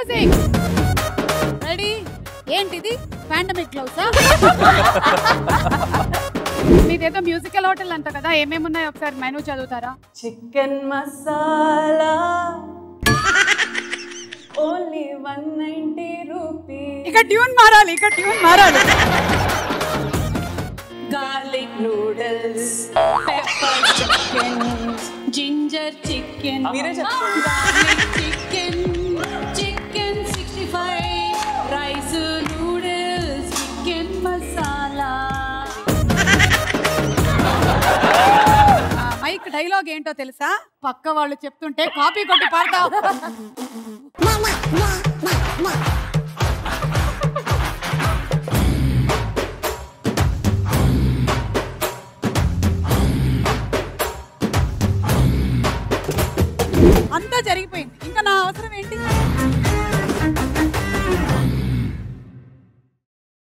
music ready ఏంటిది pandemic గ్లౌసా మీదేదో మ్యూజికల్ హోటల్ అంట కదా ఏమేమి ఉన్నాయో ఒకసారి మెనూ చదువుతారా చికెన్ మసాలా ఓన్లీ 190 రూపీస్ ఇక ట్యూన్ మారాలి garlic noodles pepper chicken ginger chicken garlic chicken chicken 65 rice noodles chicken masala mic dialogue ఏంటో తెలుసా పక్క వాళ్ళు చెప్తుంటే కాపీ కొట్టి పాడతావు